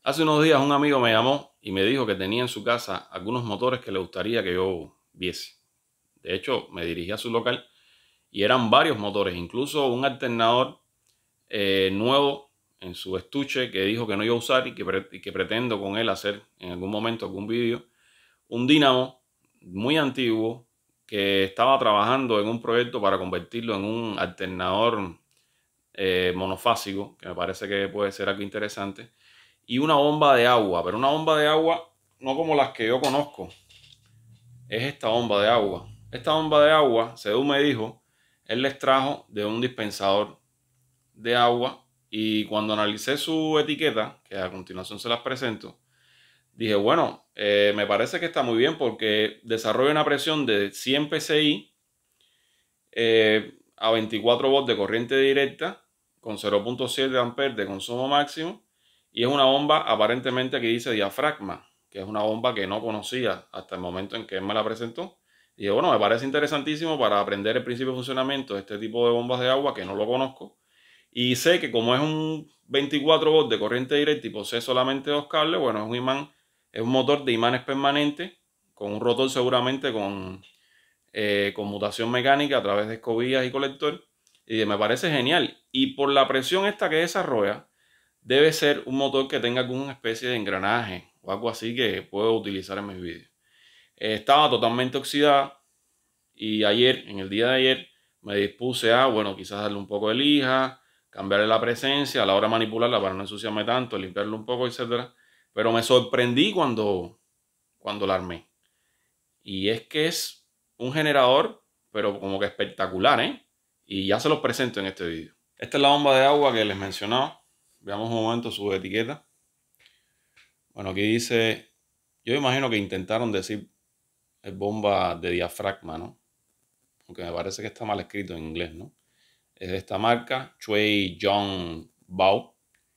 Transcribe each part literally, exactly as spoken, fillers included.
Hace unos días un amigo me llamó y me dijo que tenía en su casa algunos motores que le gustaría que yo viese. De hecho, me dirigí a su local y eran varios motores, incluso un alternador eh, nuevo en su estuche que dijo que no iba a usar y que, pre y que pretendo con él hacer en algún momento algún vídeo. Un dínamo muy antiguo que estaba trabajando en un proyecto para convertirlo en un alternador eh, monofásico, que me parece que puede ser algo interesante, y una bomba de agua, pero una bomba de agua no como las que yo conozco, es esta bomba de agua. Esta bomba de agua, según me dijo, él la extrajo de un dispensador de agua y cuando analicé su etiqueta, que a continuación se las presento, dije, bueno, eh, me parece que está muy bien porque desarrolla una presión de cien P S I eh, a veinticuatro volts de corriente directa con cero punto siete amperes de consumo máximo y es una bomba aparentemente que dice diafragma, que es una bomba que no conocía hasta el momento en que él me la presentó. Y dije, bueno, me parece interesantísimo para aprender el principio de funcionamiento de este tipo de bombas de agua que no lo conozco. Y sé que como es un veinticuatro volts de corriente directa y posee solamente dos cables, bueno, es un imán, es un motor de imanes permanentes con un rotor seguramente con eh, conmutación mecánica a través de escobillas y colector. Y me parece genial. Y por la presión esta que desarrolla, debe ser un motor que tenga alguna especie de engranaje o algo así que puedo utilizar en mis vídeos. Eh, estaba totalmente oxidada y ayer, en el día de ayer, me dispuse a, bueno, quizás darle un poco de lija, cambiarle la presencia a la hora de manipularla para no ensuciarme tanto, limpiarlo un poco, etcétera. Pero me sorprendí cuando, cuando la armé. Y es que es un generador, pero como que espectacular, ¿eh? Y ya se los presento en este vídeo. Esta es la bomba de agua que les mencionaba. Veamos un momento su etiqueta. Bueno, aquí dice, yo imagino que intentaron decir bomba de diafragma, ¿no? Aunque me parece que está mal escrito en inglés, ¿no? Es de esta marca, Chui Jong Bao.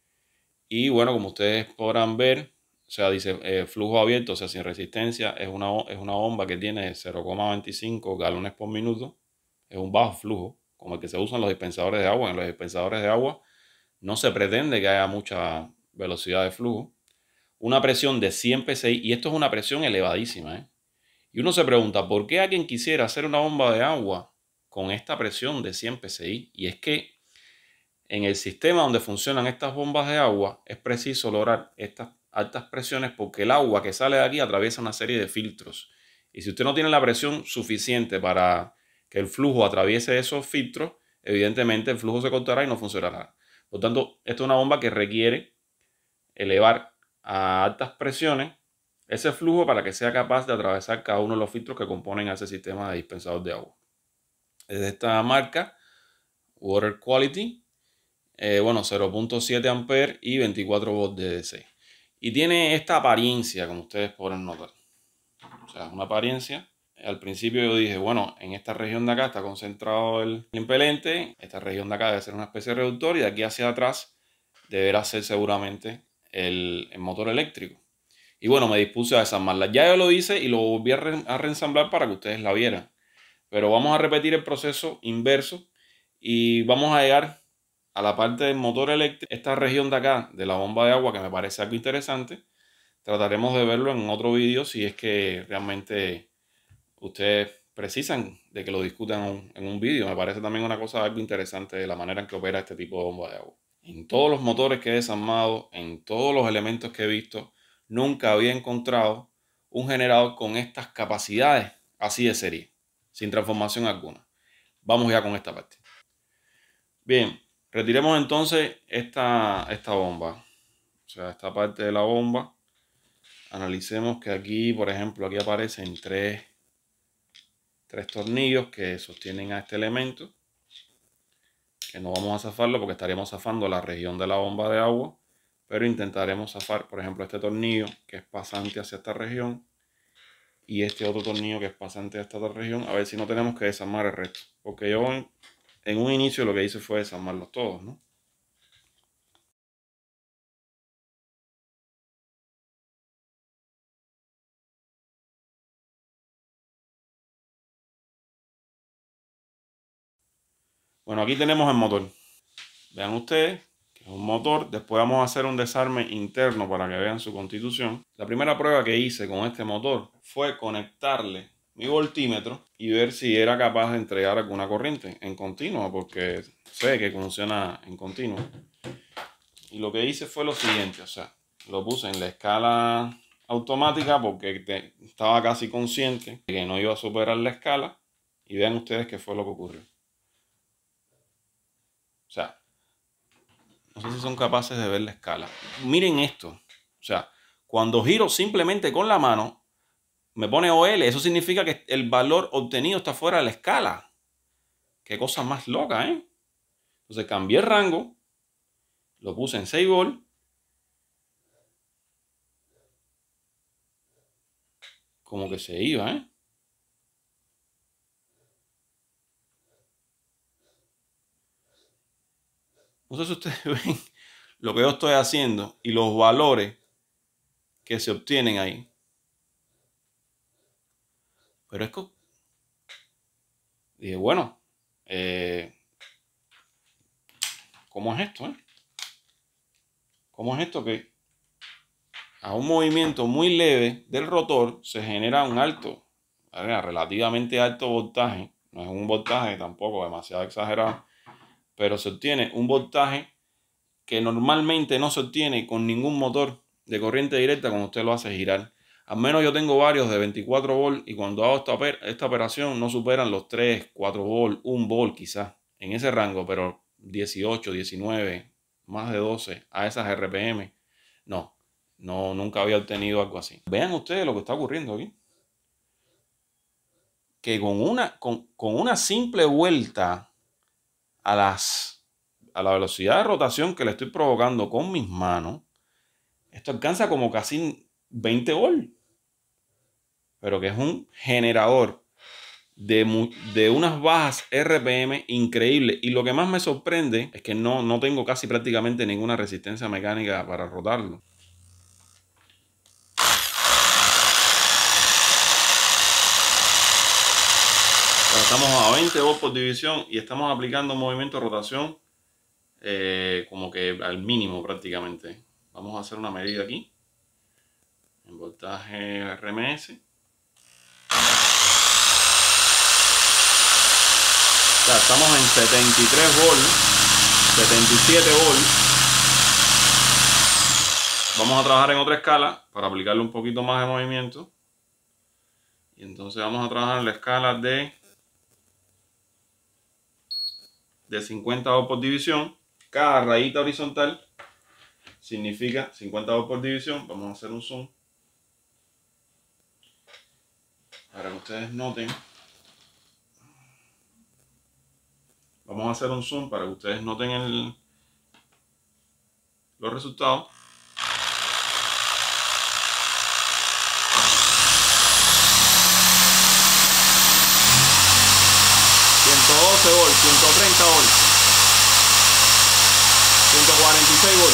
Y bueno, como ustedes podrán ver, o sea, dice eh, flujo abierto, o sea, sin resistencia, es una, es una bomba que tiene cero coma veinticinco galones por minuto. Es un bajo flujo, como el que se usa en los dispensadores de agua. En los dispensadores de agua no se pretende que haya mucha velocidad de flujo. Una presión de cien P S I, y esto es una presión elevadísima, ¿eh? Y uno se pregunta, ¿por qué alguien quisiera hacer una bomba de agua con esta presión de cien P S I? Y es que en el sistema donde funcionan estas bombas de agua es preciso lograr estas altas presiones porque el agua que sale de aquí atraviesa una serie de filtros. Y si usted no tiene la presión suficiente para que el flujo atraviese esos filtros, evidentemente el flujo se cortará y no funcionará. Por tanto, esta es una bomba que requiere elevar a altas presiones ese flujo para que sea capaz de atravesar cada uno de los filtros que componen a ese sistema de dispensador de agua. Es de esta marca, Water Quality. Eh, bueno, cero punto siete amperes y veinticuatro volts de D C. Y tiene esta apariencia, como ustedes podrán notar. O sea, una apariencia. Al principio yo dije, bueno, en esta región de acá está concentrado el impelente. Esta región de acá debe ser una especie de reductor y de aquí hacia atrás deberá ser seguramente el, el motor eléctrico. Y bueno, me dispuse a desarmarla. Ya yo lo hice y lo volví a, re a reensamblar para que ustedes la vieran. Pero vamos a repetir el proceso inverso y vamos a llegar a la parte del motor eléctrico, esta región de acá, de la bomba de agua, que me parece algo interesante. Trataremos de verlo en otro vídeo si es que realmente ustedes precisan de que lo discutan en un, en un vídeo. Me parece también una cosa algo interesante de la manera en que opera este tipo de bomba de agua. En todos los motores que he desarmado, en todos los elementos que he visto, nunca había encontrado un generador con estas capacidades así de serie, sin transformación alguna. Vamos ya con esta parte. Bien, retiremos entonces esta, esta bomba, o sea, esta parte de la bomba. Analicemos que aquí, por ejemplo, aquí aparecen tres, tres tornillos que sostienen a este elemento, que no vamos a zafarlo porque estaríamos zafando la región de la bomba de agua, pero intentaremos zafar, por ejemplo, este tornillo que es pasante hacia esta región y este otro tornillo que es pasante a esta otra región, a ver si no tenemos que desarmar el resto, porque yo en, en un inicio lo que hice fue desarmarlos todos, ¿no? Bueno, aquí tenemos el motor. Vean ustedes que Es un motor. Después vamos a hacer un desarme interno para que vean su constitución. La primera prueba que hice con este motor fue conectarle mi voltímetro y ver si era capaz de entregar alguna corriente en continua, porque sé que funciona en continuo. Y lo que hice fue lo siguiente, o sea, lo puse en la escala automática porque te, estaba casi consciente de que no iba a superar la escala, y vean ustedes qué fue lo que ocurrió. O sea, no sé si son capaces de ver la escala. Miren esto, o sea, cuando giro simplemente con la mano, me pone O L, eso significa que el valor obtenido está fuera de la escala. Qué cosa más loca, ¿eh? Entonces cambié el rango, lo puse en seis volts. Como que se iba, ¿eh? No sé si ustedes ven lo que yo estoy haciendo y los valores que se obtienen ahí. Pero es que dije, bueno, eh, ¿cómo es esto? Eh? ¿Cómo es esto que a un movimiento muy leve del rotor se genera un alto, relativamente alto voltaje? No es un voltaje tampoco demasiado exagerado, pero se obtiene un voltaje que normalmente no se obtiene con ningún motor de corriente directa cuando usted lo hace girar. Al menos yo tengo varios de veinticuatro volts y cuando hago esta, esta operación no superan los tres, cuatro volts, un volt quizás, en ese rango, pero dieciocho, diecinueve, más de doce a esas R P M, no, no, nunca había obtenido algo así. Vean ustedes lo que está ocurriendo aquí. Que con una, con, con una simple vuelta a, las, a la velocidad de rotación que le estoy provocando con mis manos, esto alcanza como casi veinte volts. Pero que es un generador de, de unas bajas R P M increíbles. Y lo que más me sorprende es que no, no tengo casi prácticamente ninguna resistencia mecánica para rotarlo. Estamos a veinte volts por división y estamos aplicando un movimiento de rotación eh, como que al mínimo prácticamente. Vamos a hacer una medida aquí en voltaje R M S. O sea, estamos en setenta y tres volts, setenta y siete volts. Vamos a trabajar en otra escala para aplicarle un poquito más de movimiento. Y entonces vamos a trabajar en la escala de, de cincuenta volts por división. Cada rayita horizontal significa cincuenta volts por división. Vamos a hacer un zoom para que ustedes noten. Vamos a hacer un zoom para que ustedes noten el, los resultados. ciento doce volts, ciento treinta volts, ciento cuarenta y seis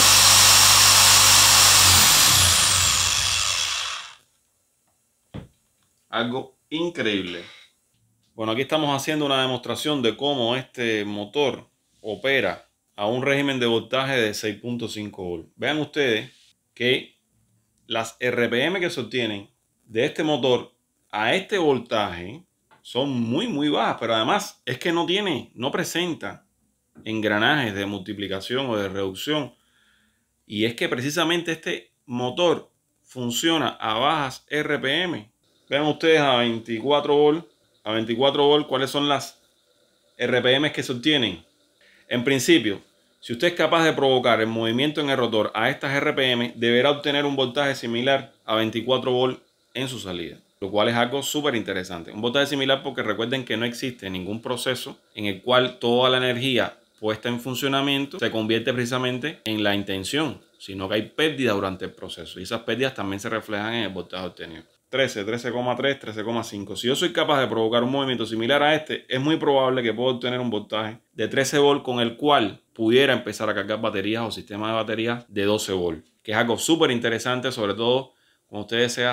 volts. Algo increíble. Bueno, aquí estamos haciendo una demostración de cómo este motor opera a un régimen de voltaje de seis punto cinco volts. Vean ustedes que las R P M que se obtienen de este motor a este voltaje son muy muy bajas, pero además es que no tiene, no presenta engranajes de multiplicación o de reducción. Y es que precisamente este motor funciona a bajas R P M. Vean ustedes a veinticuatro volts. A veinticuatro volts, ¿cuáles son las R P M que se obtienen? En principio, si usted es capaz de provocar el movimiento en el rotor a estas R P M, deberá obtener un voltaje similar a veinticuatro volts en su salida, lo cual es algo súper interesante. Un voltaje similar porque recuerden que no existe ningún proceso en el cual toda la energía puesta en funcionamiento se convierte precisamente en la intención, sino que hay pérdidas durante el proceso y esas pérdidas también se reflejan en el voltaje obtenido. trece, trece coma tres, trece coma cinco. Si yo soy capaz de provocar un movimiento similar a este, es muy probable que pueda obtener un voltaje de trece volts con el cual pudiera empezar a cargar baterías o sistemas de baterías de doce volts, que es algo súper interesante, sobre todo cuando usted desea hacer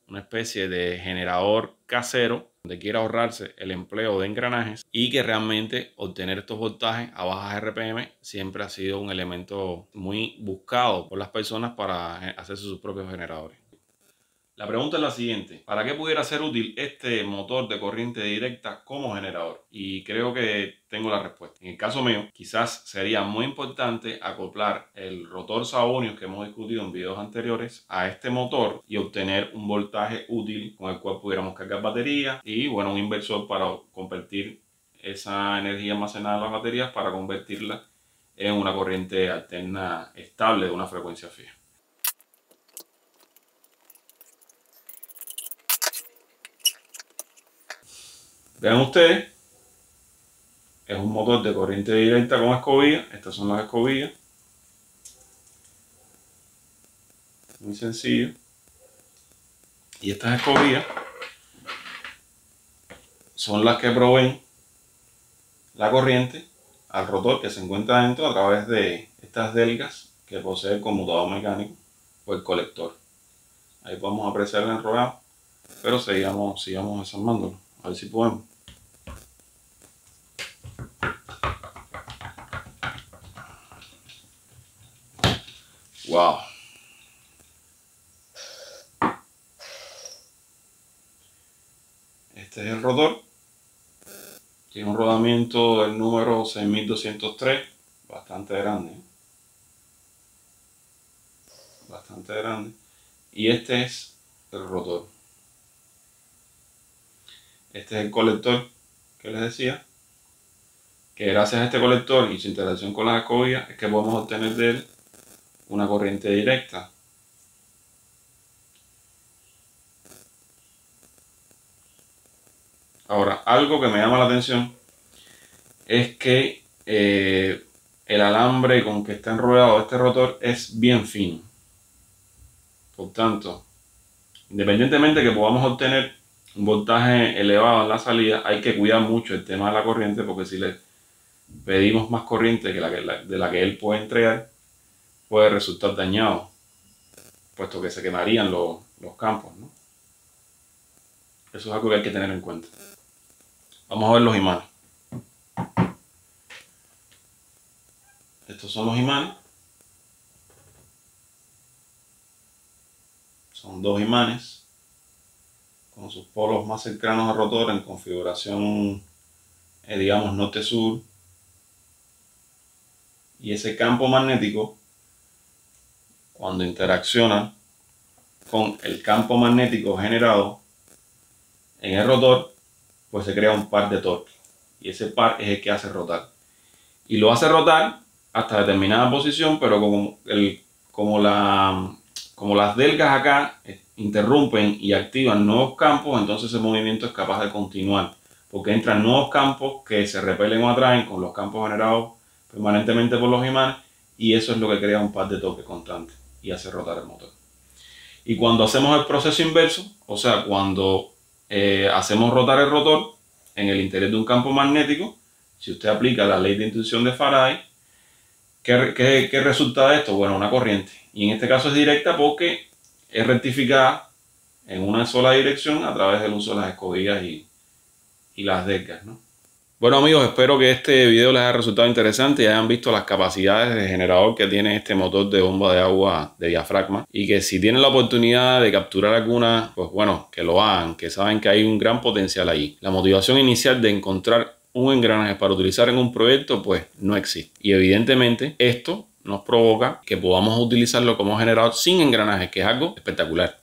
una especie de generador casero donde quiera ahorrarse el empleo de engranajes y que realmente obtener estos voltajes a bajas R P M siempre ha sido un elemento muy buscado por las personas para hacerse sus propios generadores. La pregunta es la siguiente: ¿para qué pudiera ser útil este motor de corriente directa como generador? Y creo que tengo la respuesta. En el caso mío, quizás sería muy importante acoplar el rotor Savonius que hemos discutido en videos anteriores a este motor y obtener un voltaje útil con el cual pudiéramos cargar baterías y, bueno, un inversor para convertir esa energía almacenada en las baterías para convertirla en una corriente alterna estable de una frecuencia fija. Vean ustedes, es un motor de corriente directa con escobillas. Estas son las escobillas. Muy sencillo. Y estas escobillas son las que proveen la corriente al rotor que se encuentra dentro a través de estas delgas que posee el conmutador mecánico o el colector. Ahí podemos apreciar el enrolado, pero sigamos, sigamos desarmándolo. A ver si podemos. Wow. Este es el rotor. Tiene un rodamiento del número seis mil doscientos tres, bastante grande. Bastante grande. Y este es el rotor. Este es el colector que les decía, que gracias a este colector y su interacción con las escobillas es que podemos obtener de él una corriente directa. Ahora, algo que me llama la atención es que eh, el alambre con que está enrollado este rotor es bien fino. Por tanto, independientemente de que podamos obtener un voltaje elevado en la salida, hay que cuidar mucho el tema de la corriente, porque si le pedimos más corriente que la que, la, de la que él puede entregar, puede resultar dañado, puesto que se quemarían los, los campos, ¿no? Eso es algo que hay que tener en cuenta. Vamos a ver los imanes. Estos son los imanes. Son dos imanes con sus polos más cercanos al rotor en configuración, eh, digamos, norte-sur. Y ese campo magnético, cuando interacciona con el campo magnético generado en el rotor, pues se crea un par de torque. Y ese par es el que hace rotar. Y lo hace rotar hasta determinada posición, pero como, el, como, la, como las delgas acá interrumpen y activan nuevos campos, entonces ese movimiento es capaz de continuar. Porque entran nuevos campos que se repelen o atraen con los campos generados permanentemente por los imanes. Y eso es lo que crea un par de toque constante y hace rotar el motor. Y cuando hacemos el proceso inverso, o sea, cuando eh, hacemos rotar el rotor en el interior de un campo magnético, si usted aplica la ley de inducción de Faraday, ¿qué, qué, qué resulta de esto? Bueno, una corriente. Y en este caso es directa porque es rectificada en una sola dirección a través del uso de las escobillas y, y las delgas, ¿no? Bueno amigos, espero que este video les haya resultado interesante y hayan visto las capacidades de generador que tiene este motor de bomba de agua de diafragma, y que si tienen la oportunidad de capturar alguna, pues bueno, que lo hagan, que saben que hay un gran potencial ahí. La motivación inicial de encontrar un engranaje para utilizar en un proyecto pues no existe, y evidentemente esto nos provoca que podamos utilizarlo como generador sin engranajes, que es algo espectacular.